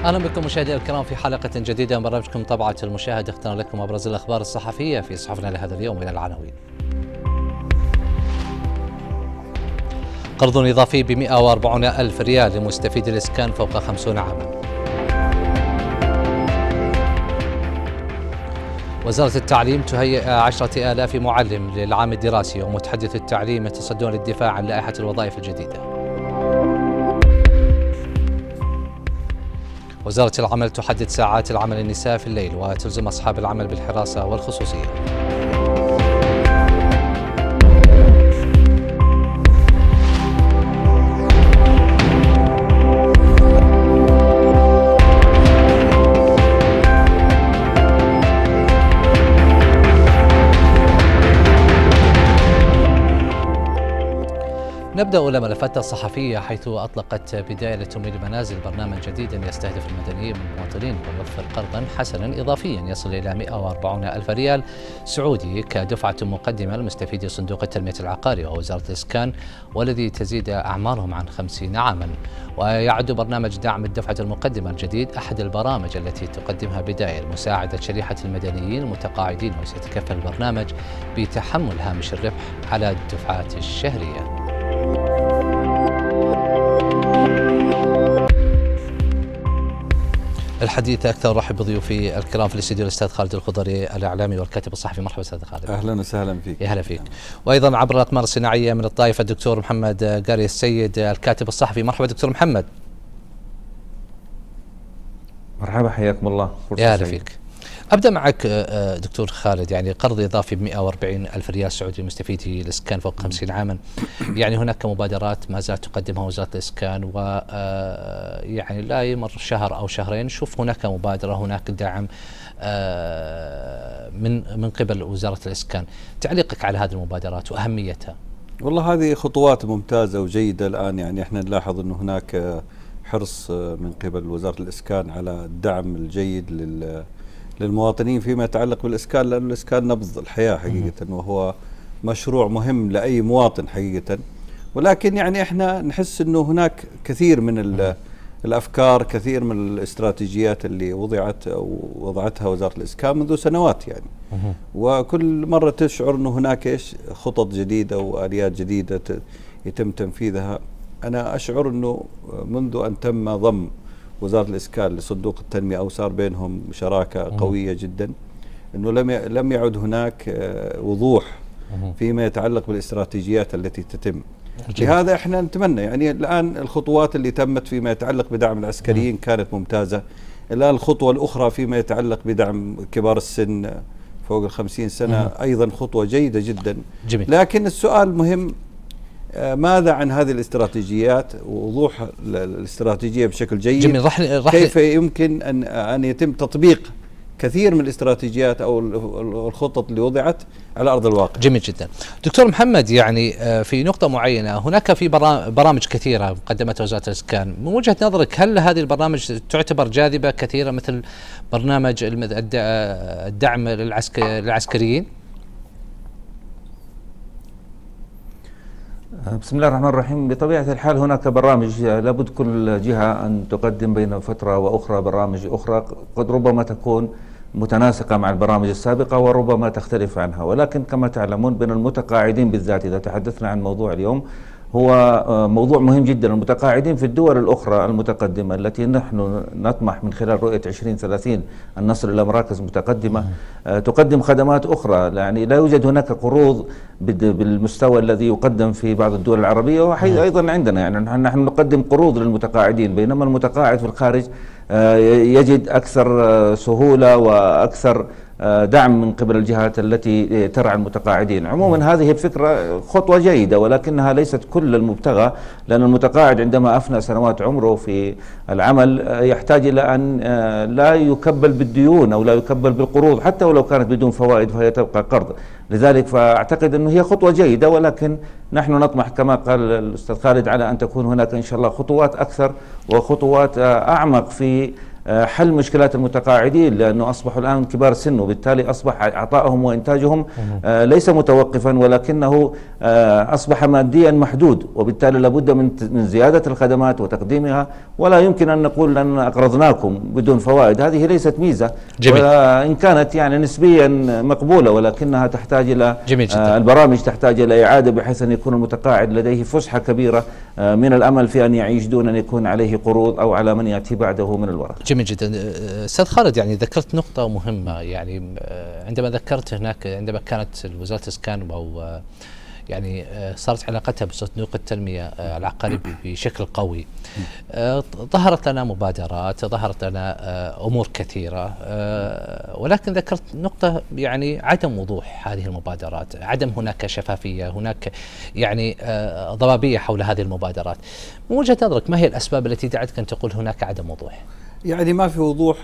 أهلا بكم مشاهدينا الكرام في حلقة جديدة من برنامجكم طبعة المشاهد. اخترنا لكم أبرز الأخبار الصحفية في صحفنا لهذا اليوم. إلى العناوين: قرض إضافي ب 140 ألف ريال لمستفيد الإسكان فوق 50 عاما. وزارة التعليم تهيئ 10,000 معلم للعام الدراسي، ومتحدث التعليم يتصدون للدفاع عن لائحة الوظائف الجديدة. وزارة العمل تحدد ساعات العمل النساء في الليل وتلزم أصحاب العمل بالحراسة والخصوصية. نبدأ أولى ملفات الصحفية، حيث أطلقت بداية لتمويل منازل برنامج جديد يستهدف المدنيين والمواطنين ويوفر قرضا حسنا إضافيا يصل إلى 140 ألف ريال سعودي كدفعة مقدمة لمستفيدي صندوق التنمية العقاري ووزارة الإسكان، والذي تزيد أعمارهم عن 50 عاما. ويعد برنامج دعم الدفعة المقدمة الجديد أحد البرامج التي تقدمها بداية لمساعدة شريحة المدنيين المتقاعدين، وسيتكفل البرنامج بتحمل هامش الربح على الدفعات الشهرية. الحديث أكثر رحب بضيوفي الكرام في الاستديو الأستاذ خالد الخضري الإعلامي والكاتب الصحفي. مرحبا أستاذ خالد. أهلا وسهلا فيك. يا هلا فيك. وأيضا عبر الأقمار الصناعية من الطائف الدكتور محمد قاري السيد الكاتب الصحفي. مرحبا دكتور محمد. مرحبا، حياكم الله. يا هلا فيك. أبدأ معك دكتور خالد. يعني قرض إضافي ب 140 ألف ريال سعودي لمستفيدي الإسكان فوق 50 عاما، يعني هناك مبادرات ما زالت تقدمها وزارة الإسكان، و يعني لا يمر شهر أو شهرين نشوف هناك مبادرة، هناك دعم من قبل وزارة الإسكان. تعليقك على هذه المبادرات وأهميتها؟ والله هذه خطوات ممتازة وجيدة. الآن يعني احنا نلاحظ أنه هناك حرص من قبل وزارة الإسكان على الدعم الجيد للمواطنين فيما يتعلق بالإسكان، لأن الإسكان نبض الحياة حقيقة، وهو مشروع مهم لأي مواطن حقيقة. ولكن يعني احنا نحس أنه هناك كثير من الأفكار، كثير من الاستراتيجيات اللي وضعتها وزارة الإسكان منذ سنوات يعني، وكل مرة تشعر أنه هناك خطط جديدة وآليات جديدة يتم تنفيذها. أنا أشعر أنه منذ أن تم ضم وزارة الإسكان لصندوق التنمية أو صار بينهم شراكة قوية جدا، أنه لم يعد هناك وضوح فيما يتعلق بالاستراتيجيات التي تتم. لهذا احنا نتمنى يعني الآن الخطوات اللي تمت فيما يتعلق بدعم العسكريين كانت ممتازة. الآن الخطوة الأخرى فيما يتعلق بدعم كبار السن فوق 50 سنة أيضا خطوة جيدة جدا. جميل. لكن السؤال المهم، ماذا عن هذه الاستراتيجيات ووضوح الاستراتيجية بشكل جيد؟ جميل. كيف يمكن أن يتم تطبيق كثير من الاستراتيجيات أو الخطط اللي وضعت على أرض الواقع؟ جميل جدا. دكتور محمد، يعني في نقطة معينة، هناك في برامج كثيرة قدمتها وزارة الإسكان. من وجهة نظرك هل هذه البرامج تعتبر جاذبة كثيرة، مثل برنامج الدعم للعسكريين؟ بسم الله الرحمن الرحيم. بطبيعة الحال هناك برامج لابد كل جهة أن تقدم بين فترة وأخرى برامج أخرى قد ربما تكون متناسقة مع البرامج السابقة وربما تختلف عنها، ولكن كما تعلمون بين المتقاعدين بالذات، إذا تحدثنا عن موضوع اليوم، هو موضوع مهم جدا. المتقاعدين في الدول الأخرى المتقدمة التي نحن نطمح من خلال رؤية 2030 أن نصل إلى مراكز متقدمة تقدم خدمات أخرى. يعني لا يوجد هناك قروض بالمستوى الذي يقدم في بعض الدول العربية، وأيضا عندنا يعني نحن نقدم قروض للمتقاعدين، بينما المتقاعد في الخارج يجد أكثر سهولة وأكثر دعم من قبل الجهات التي ترعى المتقاعدين. عموما هذه الفكرة خطوة جيدة، ولكنها ليست كل المبتغى، لأن المتقاعد عندما أفنى سنوات عمره في العمل يحتاج إلى أن لا يكبل بالديون أو لا يكبل بالقروض، حتى ولو كانت بدون فوائد فهي تبقى قرض. لذلك فأعتقد أنه هي خطوة جيدة، ولكن نحن نطمح كما قال الأستاذ خالد على أن تكون هناك إن شاء الله خطوات أكثر وخطوات أعمق في حل مشكلات المتقاعدين، لأنه أصبحوا الآن كبار سن، وبالتالي أصبح عطائهم وإنتاجهم ليس متوقفا، ولكنه أصبح ماديا محدود، وبالتالي لابد من زيادة الخدمات وتقديمها. ولا يمكن أن نقول أن أقرضناكم بدون فوائد، هذه ليست ميزة، وإن كانت يعني نسبيا مقبولة، ولكنها تحتاج إلى البرامج تحتاج إلى إعادة، بحيث أن يكون المتقاعد لديه فسحة كبيرة من الأمل في أن يعيش دون أن يكون عليه قروض أو على من يأتي بعده من الورق. جميل جدا. أستاذ خالد، يعني ذكرت نقطة مهمة، يعني عندما ذكرت هناك عندما كانت وزارة الإسكان أو يعني صارت علاقتها بصندوق التنمية العقاري بشكل قوي، ظهرت لنا مبادرات، ظهرت لنا أمور كثيرة، ولكن ذكرت نقطة يعني عدم وضوح هذه المبادرات، عدم هناك شفافية، هناك يعني ضبابية حول هذه المبادرات. من وجهة نظرك ما هي الأسباب التي دعتك أن تقول هناك عدم وضوح؟ يعني ما في وضوح،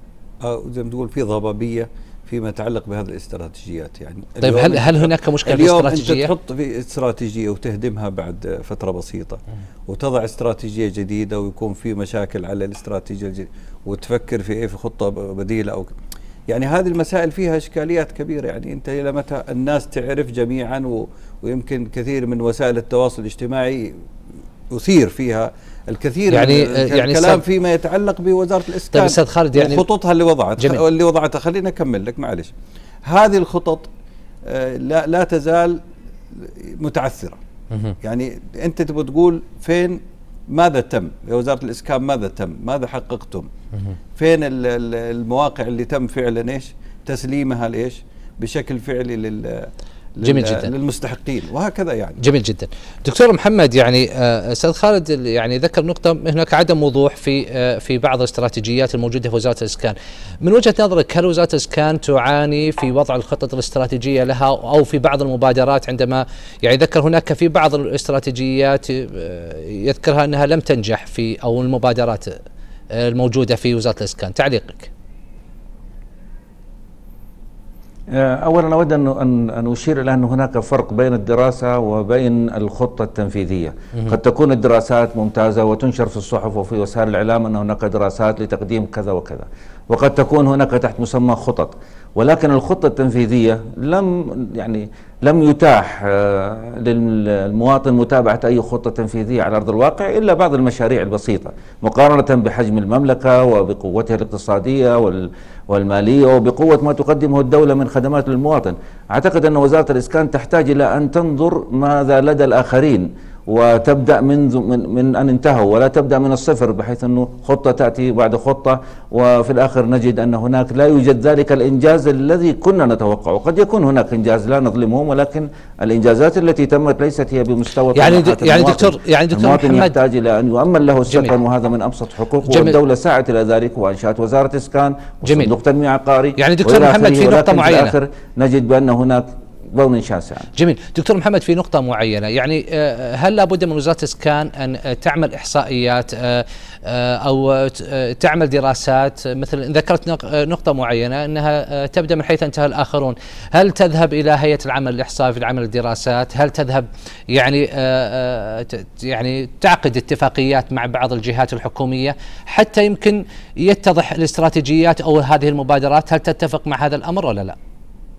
زي ما تقول في ضبابية فيما يتعلق بهذه الاستراتيجيات. يعني طيب هل هناك مشكلة في الاستراتيجية؟ اليوم أنت تحط في استراتيجية وتهدمها بعد فترة بسيطة، وتضع استراتيجية جديدة ويكون في مشاكل على الاستراتيجية الجديدة، وتفكر في إيه، في خطة بديلة أو يعني هذه المسائل فيها إشكاليات كبيرة. يعني أنت إلى متى الناس تعرف جميعا، ويمكن كثير من وسائل التواصل الاجتماعي يثير فيها الكثير يعني الكلام فيما يتعلق بوزارة الإسكان. طيب أستاذ خالد، يعني خططها اللي وضعتها خلينا أكمل لك معلش. هذه الخطط لا تزال متعثرة. يعني أنت تبغى تقول فين، ماذا تم يا وزارة الإسكان، ماذا تم، ماذا حققتم، فين المواقع اللي تم فعلا إيش تسليمها لإيش بشكل فعلي جميل جدا للمستحقين، وهكذا. يعني جميل جدا. دكتور محمد، يعني استاذ خالد يعني ذكر نقطة، هناك عدم وضوح في بعض الاستراتيجيات الموجودة في وزارة الإسكان. من وجهة نظرك هل وزارة الإسكان تعاني في وضع الخطط الاستراتيجية لها، أو في بعض المبادرات عندما يعني ذكر هناك في بعض الاستراتيجيات يذكرها أنها لم تنجح في، أو المبادرات الموجودة في وزارة الإسكان؟ تعليقك. أولا أود أن أشير إلى أن هناك فرق بين الدراسة وبين الخطة التنفيذية. قد تكون الدراسات ممتازة وتنشر في الصحف وفي وسائل الإعلام أن هناك دراسات لتقديم كذا وكذا، وقد تكون هناك تحت مسمى خطط، ولكن الخطة التنفيذية لم يتاح للمواطن متابعة أي خطة تنفيذية على أرض الواقع إلا بعض المشاريع البسيطة مقارنة بحجم المملكة وبقوتها الاقتصادية والمالية وبقوة ما تقدمه الدولة من خدمات للمواطن. أعتقد أن وزارة الإسكان تحتاج إلى أن تنظر ماذا لدى الآخرين، وتبدأ من أن انتهوا، ولا تبدأ من الصفر، بحيث أنه خطة تأتي بعد خطة وفي الآخر نجد أن هناك لا يوجد ذلك الإنجاز الذي كنا نتوقعه. قد يكون هناك إنجاز لا نظلمهم، ولكن الإنجازات التي تمت ليست هي بمستوى يعني دكتور المواطن محمد يحتاج إلى أن يؤمن له السكن، وهذا من أبسط حقوقه، والدولة سعت إلى ذلك وأنشأت وزارة إسكان وصندوق تنمية عقاري. يعني دكتور محمد في نقطة معينة، في الآخر نجد بأن هناك ضوء شاسع. جميل. دكتور محمد، في نقطة معينة، يعني هل لابد من وزارة الإسكان أن تعمل إحصائيات أو تعمل دراسات؟ مثل ذكرت نقطة معينة أنها تبدأ من حيث انتهى الآخرون. هل تذهب إلى هيئة العمل الإحصائي في العمل الدراسات؟ هل تذهب يعني تعقد اتفاقيات مع بعض الجهات الحكومية حتى يمكن يتضح الاستراتيجيات أو هذه المبادرات؟ هل تتفق مع هذا الأمر ولا لا؟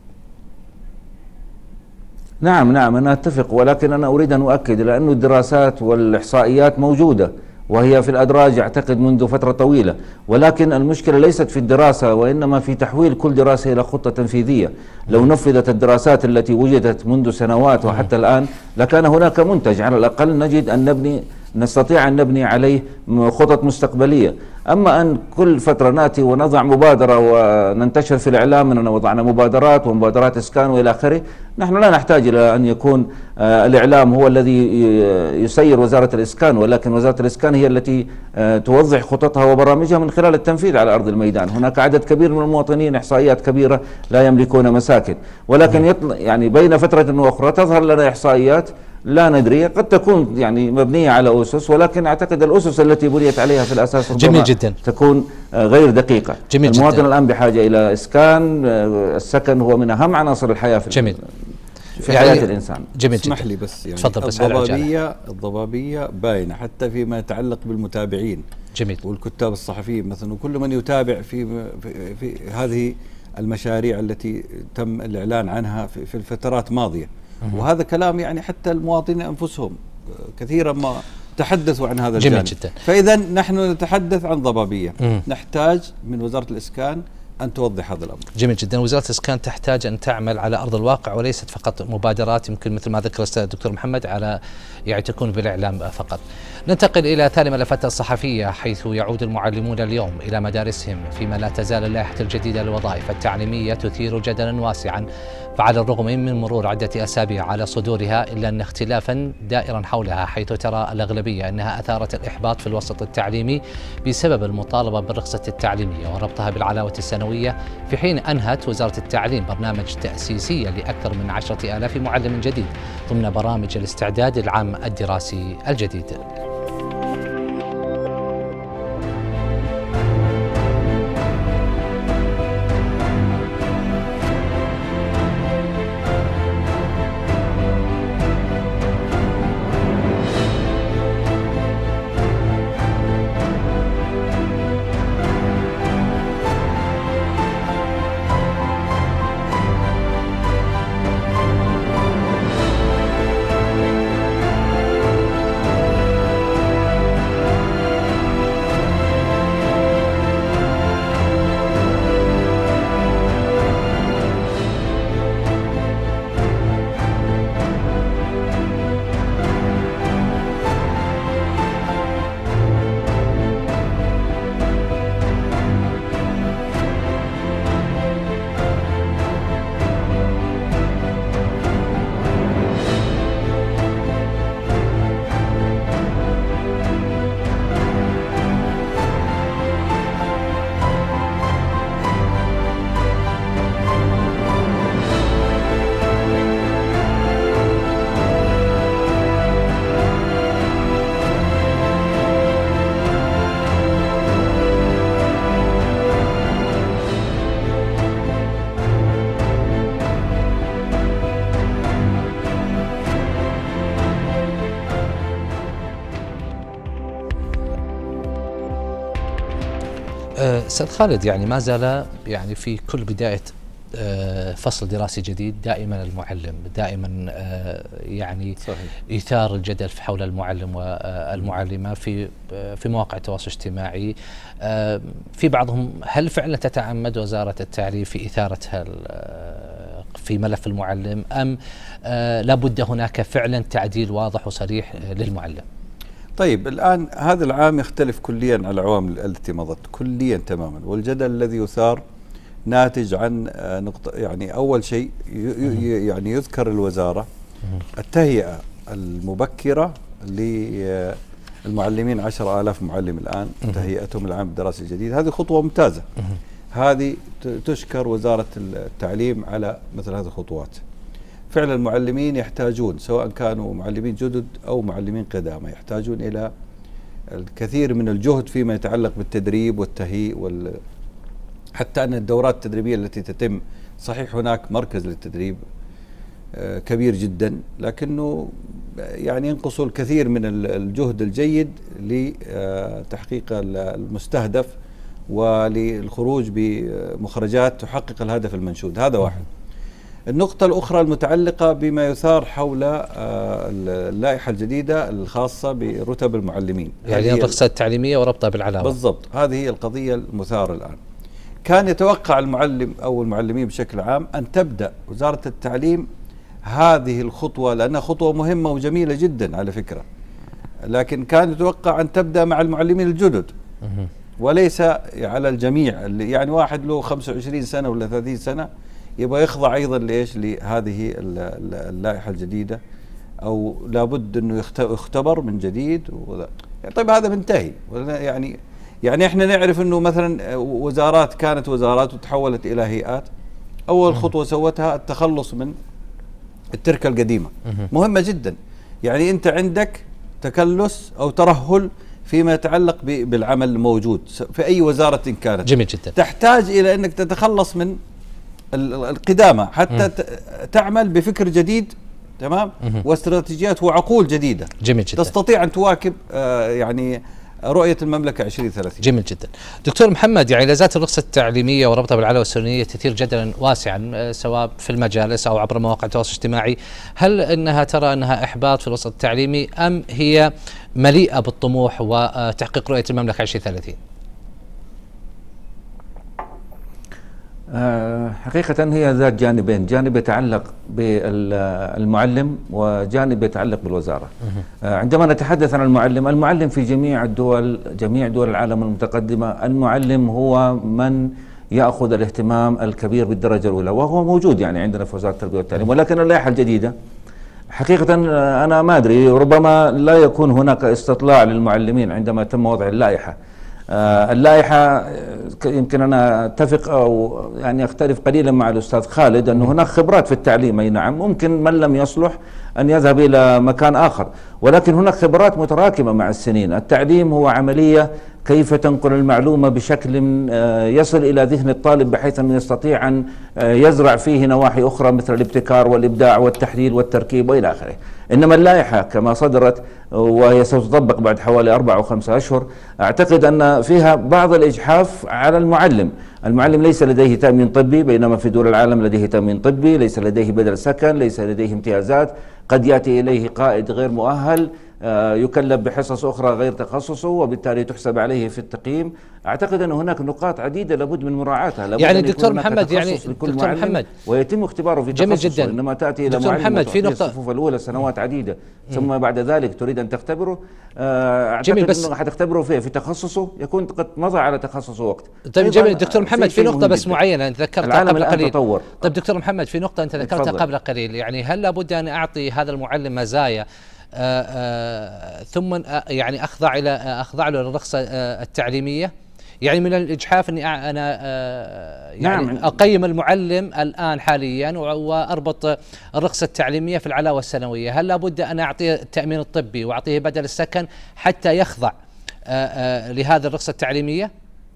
نعم أنا أتفق، ولكن أنا أريد أن أؤكد لأن الدراسات والإحصائيات موجودة وهي في الأدراج أعتقد منذ فترة طويلة، ولكن المشكلة ليست في الدراسة وإنما في تحويل كل دراسة إلى خطة تنفيذية. لو نفذت الدراسات التي وجدت منذ سنوات وحتى الآن لكان هناك منتج على الأقل نجد أن نستطيع أن نبني عليه خطط مستقبلية. أما أن كل فترة نأتي ونضع مبادرة وننتشر في الإعلام أننا وضعنا مبادرات ومبادرات إسكان وإلى آخره، نحن لا نحتاج إلى أن يكون الإعلام هو الذي يسير وزارة الإسكان، ولكن وزارة الإسكان هي التي توضح خططها وبرامجها من خلال التنفيذ على أرض الميدان. هناك عدد كبير من المواطنين إحصائيات كبيرة لا يملكون مساكن، ولكن يعني بين فترة وأخرى تظهر لنا إحصائيات لا ندري، قد تكون يعني مبنية على أسس، ولكن أعتقد الأسس التي بنيت عليها في الأساس جميل جدا تكون غير دقيقة. جميل المواطن جدا. الآن بحاجة إلى إسكان، السكن هو من أهم عناصر الحياة في حياة الإنسان. جميل جدا. اسمح لي بس، يعني الضبابية باينة حتى فيما يتعلق بالمتابعين. جميل. والكتاب الصحفيين مثلا، وكل من يتابع في هذه المشاريع التي تم الإعلان عنها في الفترات الماضية. وهذا كلام يعني حتى المواطنين أنفسهم كثيرا ما تحدثوا عن هذا الجانب. جدا. فإذا نحن نتحدث عن ضبابية. نحتاج من وزارة الإسكان أن توضح هذا الأمر. جميل جدا. وزارة الإسكان تحتاج أن تعمل على أرض الواقع وليست فقط مبادرات، يمكن مثل ما ذكر الأستاذ الدكتور محمد على يعني تكون بالإعلام فقط. ننتقل إلى ثاني ملفات الصحفية، حيث يعود المعلمون اليوم إلى مدارسهم، فيما لا تزال اللائحة الجديدة للوظائف التعليمية تثير جدلا واسعا، فعلى الرغم من مرور عدة أسابيع على صدورها إلا أن اختلافا دائرا حولها، حيث ترى الأغلبية أنها أثارت الإحباط في الوسط التعليمي بسبب المطالبة بالرخصة التعليمية وربطها بالعلاوة السنوية، في حين أنهت وزارة التعليم برنامج تأسيسي لأكثر من 10,000 معلم جديد ضمن برامج الاستعداد للعام الدراسي الجديد. أستاذ خالد، يعني ما زال يعني في كل بداية فصل دراسي جديد دائما المعلم دائما يعني صحيح. إثار الجدل حول المعلم والمعلمة في مواقع التواصل الاجتماعي. في بعضهم، هل فعلا تتعمد وزارة التعليم في إثارتها في ملف المعلم، أم لابد هناك فعلا تعديل واضح وصريح للمعلم؟ طيب، الآن هذا العام يختلف كليا عن العوامل التي مضت كليا تماما، والجدل الذي يثار ناتج عن نقطة. يعني أول شيء يعني يذكر الوزارة التهيئة المبكرة للمعلمين، 10,000 معلم الآن تهيئتهم العام الدراسي الجديد. هذه خطوة ممتازة، هذه تشكر وزارة التعليم على مثل هذه الخطوات. فعلا المعلمين يحتاجون، سواء كانوا معلمين جدد أو معلمين قدامى، يحتاجون إلى الكثير من الجهد فيما يتعلق بالتدريب والتهيئ حتى أن الدورات التدريبية التي تتم، صحيح هناك مركز للتدريب كبير جدا، لكنه يعني ينقص الكثير من الجهد الجيد لتحقيق المستهدف وللخروج بمخرجات تحقق الهدف المنشود. هذا واحد. النقطة الأخرى المتعلقة بما يثار حول اللائحة الجديدة الخاصة برتب المعلمين، يعني الرخصة التعليمية وربطها بالعلاوة. بالضبط، هذه هي القضية المثارة الآن. كان يتوقع المعلم أو المعلمين بشكل عام أن تبدأ وزارة التعليم هذه الخطوة، لأنها خطوة مهمة وجميلة جدا على فكرة، لكن كان يتوقع أن تبدأ مع المعلمين الجدد وليس على الجميع. اللي يعني واحد له 25 سنة ولا 30 سنة يبغى يخضع أيضا لهذه اللائحة الجديدة، أو لابد أنه يختبر من جديد. طيب هذا منتهي. يعني احنا نعرف أنه مثلا وزارات كانت وزارات وتحولت إلى هيئات. أول خطوة سوتها التخلص من التركة القديمة، مهمة جدا. يعني أنت عندك تكلس أو ترهل فيما يتعلق بالعمل الموجود في أي وزارة كانت. جميل جدا. تحتاج إلى أنك تتخلص من القدامى حتى تعمل بفكر جديد، تمام، واستراتيجيات وعقول جديدة. جميل جدا. تستطيع أن تواكب يعني رؤية المملكة 2030. جميل جدا. دكتور محمد، يعني لا زالت الرخصة التعليمية وربطها بالعلاوة السنوية تثير جدلا واسعا سواء في المجالس أو عبر مواقع التواصل الاجتماعي. هل أنها ترى أنها إحباط في الوسط التعليمي أم هي مليئة بالطموح وتحقيق رؤية المملكة 2030؟ حقيقة هي ذات جانبين، جانب يتعلق بالمعلم وجانب يتعلق بالوزارة. عندما نتحدث عن المعلم في جميع دول العالم المتقدمة، المعلم هو من يأخذ الاهتمام الكبير بالدرجة الأولى، وهو موجود يعني عندنا في وزارة التربية والتعليم. ولكن اللائحة الجديدة حقيقة أنا ما أدري، ربما لا يكون هناك استطلاع للمعلمين عندما تم وضع اللائحة. اللائحة يمكن أنا أتفق أو يعني أختلف قليلا مع الأستاذ خالد أن هناك خبرات في التعليم، أي نعم، ممكن من لم يصلح أن يذهب إلى مكان آخر، ولكن هناك خبرات متراكمة مع السنين. التعليم هو عملية كيف تنقل المعلومة بشكل يصل إلى ذهن الطالب بحيث أنه يستطيع أن يزرع فيه نواحي أخرى مثل الابتكار والإبداع والتحليل والتركيب وإلى آخره. إنما اللائحة كما صدرت وهي ستطبق بعد حوالي 4 أو 5 أشهر، أعتقد أن فيها بعض الإجحاف على المعلم. المعلم ليس لديه تأمين طبي، بينما في دول العالم لديه تأمين طبي، ليس لديه بدل سكن، ليس لديه امتيازات، قد يأتي إليه قائد غير مؤهل يكلف بحصص أخرى غير تخصصه وبالتالي تحسب عليه في التقييم. أعتقد أن هناك نقاط عديدة لابد من مراعاتها. يعني دكتور محمد، يعني دكتور محمد ويتم اختباره في جميل تخصصه. جدا. إنما تأتي إلى معلم في الصفوف الأولى سنوات عديدة ثم بعد ذلك تريد أن تختبره، أعتقد أنه حتختبره في تخصصه يكون قد مضى على تخصصه وقت. طيب جميل دكتور محمد، في نقطة بس معينة أنت ذكرتها قبل قليل. تطور. طيب دكتور محمد، في نقطة أنت ذكرتها قبل قليل، يعني هل لابد أن أعطي هذا المعلم مزايا ثم يعني أخضع له الرخصة التعليمية؟ يعني من الإجحاف أني أنا يعني نعم. أقيم المعلم الآن حاليا وأربط الرخصة التعليمية في العلاوة السنوية. هل لابد أن أعطيه التأمين الطبي وأعطيه بدل السكن حتى يخضع لهذه الرخصة التعليمية؟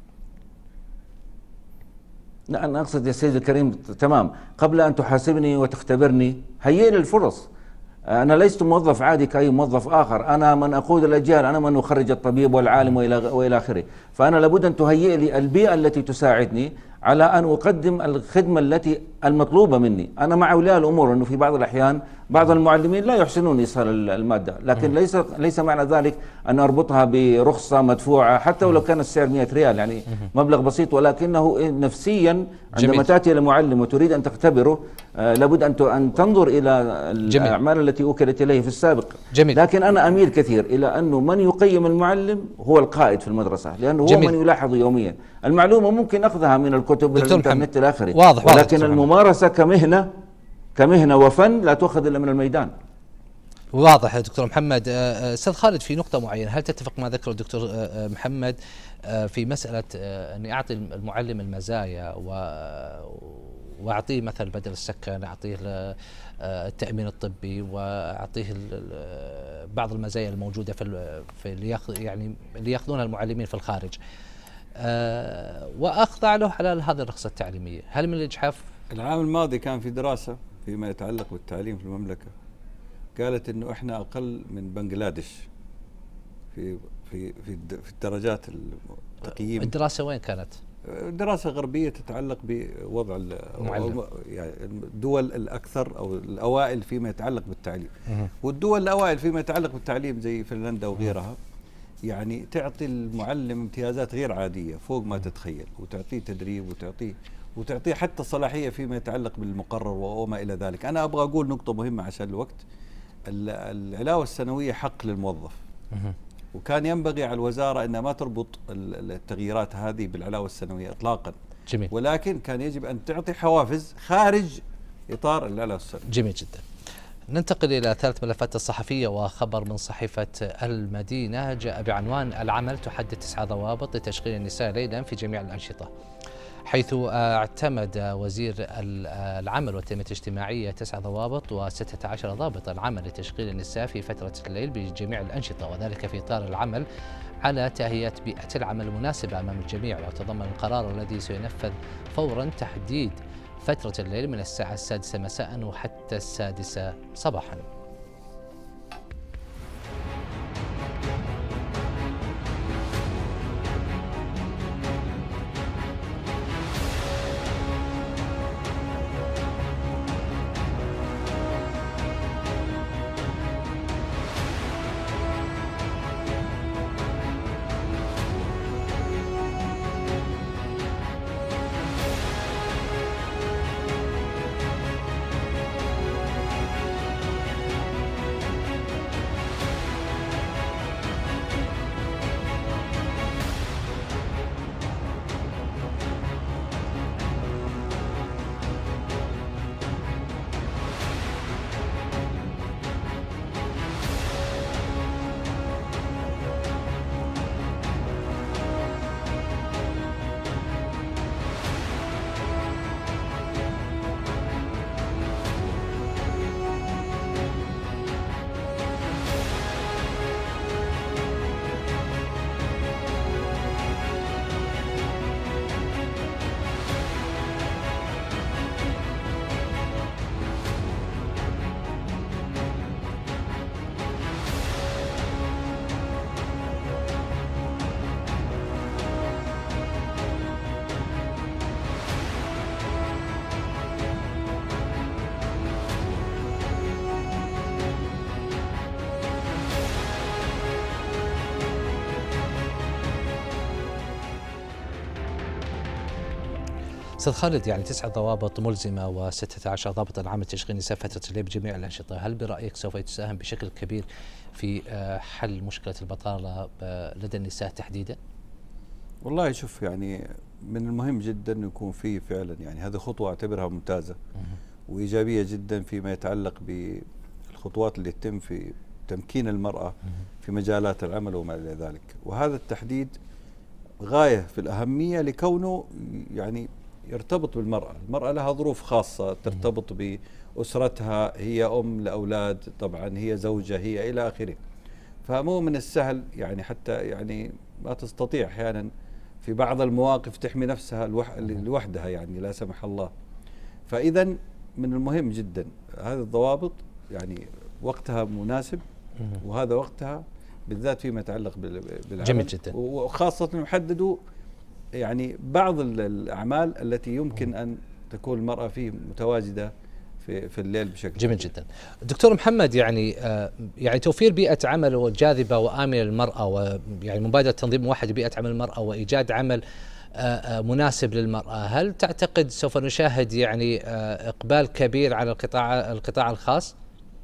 لا، أنا أقصد يا سيدي الكريم تمام، قبل أن تحاسبني وتختبرني هيئ لي الفرص. أنا لست موظف عادي كأي موظف آخر، أنا من أقود الأجيال، أنا من أخرج الطبيب والعالم وإلى آخره. فأنا لابد أن تهيئ لي البيئة التي تساعدني على أن أقدم الخدمة التي المطلوبة مني. أنا مع أولياء الأمور أنه في بعض الأحيان بعض المعلمين لا يحسنون إيصال المادة، لكن ليس معنى ذلك أن أربطها برخصة مدفوعة حتى ولو كان السعر 100 ريال، يعني مبلغ بسيط، ولكنه نفسيا عندما تأتي إلى معلم وتريد أن تختبره لابد أن تنظر إلى الأعمال التي أوكلت إليه في السابق. جميل. لكن أنا أميل كثير إلى أنه من يقيم المعلم هو القائد في المدرسة، لأنه هو من يلاحظ يوميا. المعلومة ممكن أخذها من الكتب والإنترنت إلى آخره، ولكن الممارسة كمهنة وفن لا تؤخذ إلا من الميدان. واضح يا دكتور محمد. أستاذ خالد، في نقطة معينة، هل تتفق ما ذكره الدكتور محمد في مسألة أني أعطي المعلم المزايا وأعطيه مثل بدل السكن، أعطيه التأمين الطبي وأعطيه بعض المزايا الموجودة في اللي يأخذونها المعلمين في الخارج، وأخضع له على هذه الرخصة التعليمية؟ هل من الإجحاف؟ العام الماضي كان في دراسة فيما يتعلق بالتعليم في المملكة قالت إنه إحنا أقل من بنغلاديش في الدرجات التقييم. الدراسة وين كانت؟ دراسة غربية تتعلق بوضع يعني الدول الأكثر أو الأوائل فيما يتعلق بالتعليم. والدول الأوائل فيما يتعلق بالتعليم زي فنلندا وغيرها يعني تعطي المعلم امتيازات غير عادية فوق ما تتخيل، وتعطيه تدريب وتعطيه حتى صلاحية فيما يتعلق بالمقرر وما إلى ذلك. أنا أبغى أقول نقطة مهمة عشان الوقت. العلاوة السنوية حق للموظف، وكان ينبغي على الوزارة أنها ما تربط التغييرات هذه بالعلاوة السنوية إطلاقا. جميل. ولكن كان يجب أن تعطي حوافز خارج إطار العلاوة السنوية. جميل جدا. ننتقل إلى ثالث ملفات الصحفية، وخبر من صحيفة المدينة جاء بعنوان: العمل تحدد 9 ضوابط لتشغيل النساء ليلا في جميع الأنشطة، حيث اعتمد وزير العمل والتنمية الاجتماعية 9 ضوابط و16 ضابطا العمل لتشغيل النساء في فترة الليل بجميع الأنشطة، وذلك في إطار العمل على تهيئة بيئة العمل المناسبة أمام الجميع. ويتضمن القرار الذي سينفذ فورا تحديد فترة الليل من الساعة 6 مساء وحتى 6 صباحا. استاذ خالد، يعني 9 ضوابط ملزمه و16 ضابطا عام لتشغيل نساء فتره الليل بجميع الانشطه، هل برايك سوف تساهم بشكل كبير في حل مشكله البطاله لدى النساء تحديدا؟ والله شوف، يعني من المهم جدا انه يكون في فعلا، يعني هذه خطوه اعتبرها ممتازه وايجابيه جدا فيما يتعلق بالخطوات اللي تتم في تمكين المراه في مجالات العمل وما الى ذلك. وهذا التحديد غايه في الاهميه لكونه يعني يرتبط بالمراه، المراه لها ظروف خاصه ترتبط باسرتها، هي ام لاولاد، طبعا هي زوجه، هي الى اخره. فمو من السهل يعني حتى يعني ما تستطيع احيانا في بعض المواقف تحمي نفسها لوحدها، يعني لا سمح الله. فاذا من المهم جدا هذه الضوابط يعني وقتها مناسب، وهذا وقتها بالذات فيما يتعلق بالعمل. جميل جدا. وخاصة يحددوا يعني بعض الأعمال التي يمكن أن تكون المرأة فيه متواجدة في الليل بشكل جميل جدا. دكتور محمد، يعني توفير بيئة عمل جاذبة وآمنة للمرأة، ويعني مبادرة تنظيم موحد بيئة عمل المرأة وإيجاد عمل مناسب للمرأة، هل تعتقد سوف نشاهد يعني إقبال كبير على القطاع الخاص؟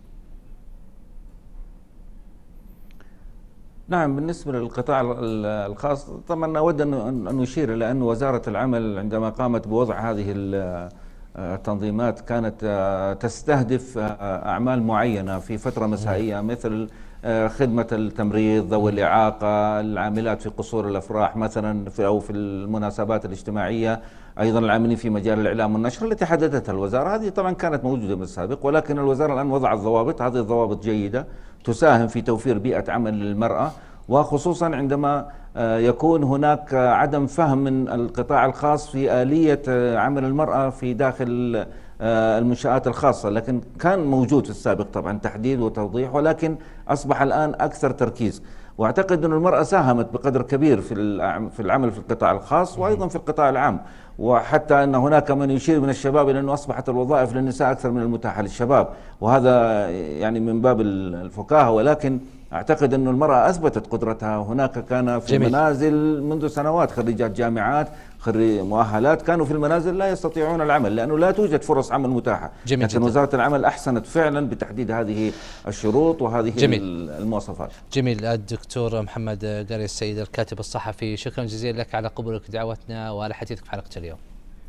نعم، بالنسبة للقطاع الخاص طبعا أود أن نشير إلى أن وزارة العمل عندما قامت بوضع هذه التنظيمات كانت تستهدف أعمال معينة في فترة مسائية، مثل خدمة التمريض، ذوي الإعاقة، العاملات في قصور الأفراح مثلا أو في المناسبات الاجتماعية، أيضا العاملين في مجال الإعلام والنشر التي حددتها الوزارة. هذه طبعا كانت موجودة من السابق، ولكن الوزارة الآن وضعت ضوابط، هذه الضوابط جيدة تساهم في توفير بيئة عمل للمرأة، وخصوصا عندما يكون هناك عدم فهم من القطاع الخاص في آلية عمل المرأة في داخل المنشآت الخاصة. لكن كان موجود في السابق طبعا تحديد وتوضيح، ولكن أصبح الآن أكثر تركيز. واعتقد أن المرأة ساهمت بقدر كبير في العمل في القطاع الخاص وأيضا في القطاع العام، وحتى أن هناك من يشير من الشباب إلى أنه أصبحت الوظائف للنساء أكثر من المتاحة للشباب، وهذا يعني من باب الفكاهة. ولكن أعتقد أن المرأة أثبتت قدرتها. هناك كان في المنازل منذ سنوات خريجات جامعات، مؤهلات، كانوا في المنازل لا يستطيعون العمل لأنه لا توجد فرص عمل متاحة. لكن وزارة العمل أحسنت فعلا بتحديد هذه الشروط وهذه المواصفات. جميل. الدكتور محمد قاري السيد الكاتب الصحفي، شكرا جزيلا لك على قبولك دعوتنا وعلى حديثك في حلقة اليوم.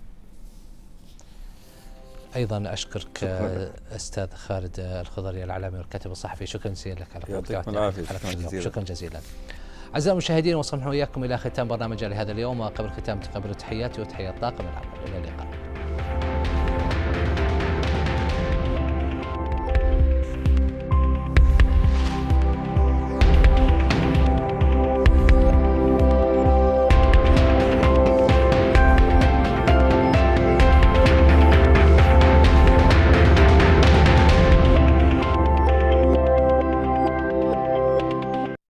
أيضا أشكرك أستاذ خالد الخضري العلامي والكاتب الصحفي، شكرا جزيلا لك على قبولك في حلقة اليوم. شكرا جزيلا. أعزائي المشاهدين، وصلنا وإياكم إلى ختام برنامج لهذا اليوم، وقبل ختام تقبلوا تحياتي وتحيات طاقم العمل. إلى اللقاء.